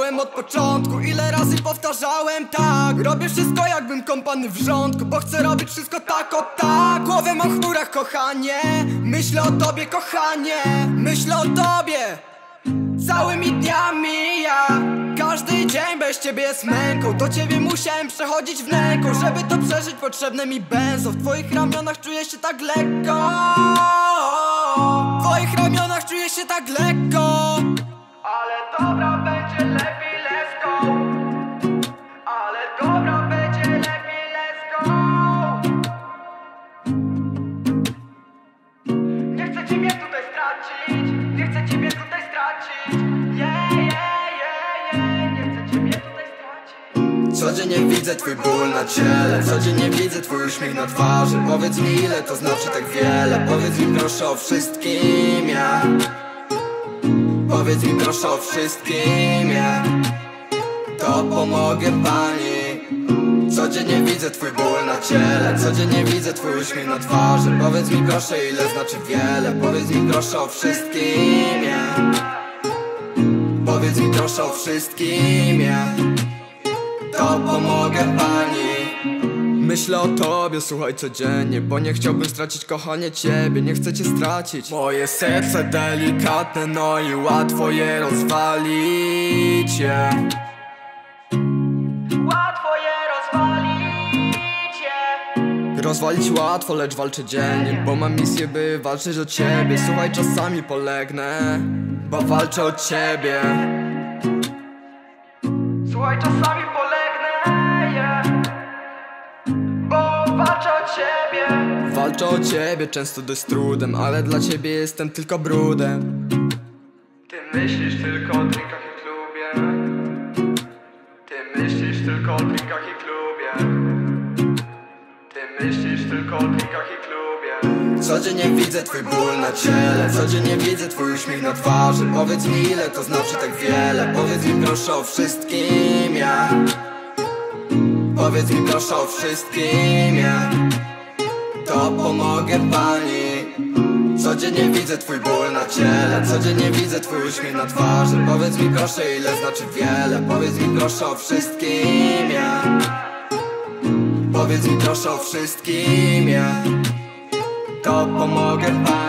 Zacząłem od początku, ile razy powtarzałem tak. Robię wszystko jakbym kąpany w wrzątku, bo chcę robić wszystko tak o tak. Głowę mam w chmurach, kochanie. Myślę o tobie, kochanie. Myślę o tobie całymi dniami, ja. Każdy dzień bez ciebie jest męką. Do ciebie musiałem przechodzić wnęką. Żeby to przeżyć, potrzebne mi benzo. W twoich ramionach czuję się tak lekko. W twoich ramionach czuję się tak lekko. Ale dobra, będzie lepiej, let's go. Ale dobra, będzie lepiej, let's go. Nie chcę ciebie tutaj stracić. Nie chcę ciebie tutaj stracić. Nie chcę ciebie tutaj stracić. Codziennie widzę twój ból na ciele. Codziennie widzę twój uśmiech na twarzy. Powiedz mi, ile to znaczy tak wiele. Powiedz mi proszę o wszystkim, ja. Powiedz mi proszę o wszystkim, ja. To pomogę pani. Codziennie widzę twój ból na ciele. Codziennie widzę twój uśmiech na twarzy. Powiedz mi proszę, ile znaczy wiele. Powiedz mi proszę o wszystkim, ja. Powiedz mi proszę o wszystkim, ja. To pomogę pani. Myślę o tobie, słuchaj codziennie, bo nie chciałbym stracić, kochanie, ciebie. Nie chcę cię stracić. Moje serce delikatne, no i łatwo je rozwalić, yeah. Łatwo je rozwalić, yeah. Rozwalić łatwo, lecz walczę dziennie, bo mam misję, by walczyć o ciebie. Słuchaj, czasami polegnę, bo walczę o ciebie. Słuchaj, czasami polegnę, yeah. Bo walczę o ciebie. Walczę o ciebie, często dość trudem, ale dla ciebie jestem tylko brudem. Ty myślisz tylko o drinkach i klubie. Ty myślisz tylko o drinkach i klubie. Ty myślisz tylko o drinkach i klubie. Codziennie widzę twój ból na ciele. Codziennie widzę twój uśmiech na twarzy. Powiedz mi, ile to znaczy tak wiele. Powiedz mi proszę o wszystkim, ja. Powiedz mi proszę o wszystkim, ja. To pomogę pani. Codziennie widzę twój ból na ciele. Codziennie widzę twój uśmiech na twarzy. Powiedz mi proszę, ile znaczy wiele. Powiedz mi proszę o wszystkim, ja. Powiedz mi proszę o wszystkim, ja. To pomogę pani.